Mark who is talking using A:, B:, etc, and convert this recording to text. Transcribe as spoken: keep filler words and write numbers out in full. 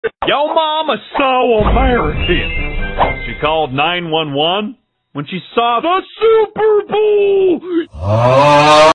A: Yo mama's so American. She called nine one one when she saw the Super Bowl.